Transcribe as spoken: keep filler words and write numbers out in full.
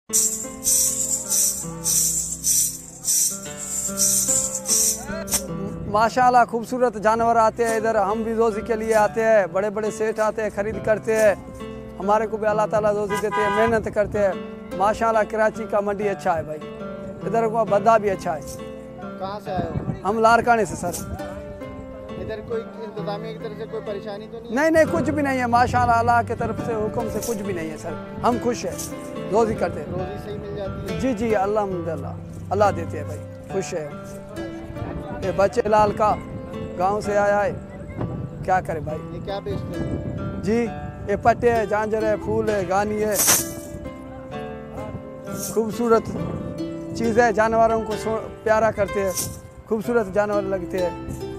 माशाल्लाह खूबसूरत जानवर आते हैं इधर, हम भी रोज़ी के लिए आते हैं, बड़े बड़े सेठ आते हैं, खरीद करते हैं, हमारे को भी अल्लाह ताला रोज़ी देते हैं, मेहनत करते हैं। माशाल्लाह कराची का मंडी अच्छा है भाई, इधर का बद्दा भी अच्छा है। कहाँ से आए हो? हम लारकाने से सर। इधर कोई इंतजामिया की तरफ से कोई परेशानी तो नहीं? नहीं नहीं कुछ भी नहीं है, माशाल्लाह अल्लाह की तरफ से हुक्म से कुछ भी नहीं है सर, हम खुश हैं, रोज़ी करते हैं। रोज़ी सही मिल जाती है? जी जी अल्हम्दुलिल्लाह, अल्लाह देते हैं भाई, खुश है। ये बच्चे लाल का गांव से आया है, क्या करे भाई। ये क्या बेचते हैं? जी ये पट्टे है, झांझर है, फूल है, गानी है, खूबसूरत चीज़ है, जानवरों को प्यारा करते हैं, खूबसूरत जानवर लगते हैं।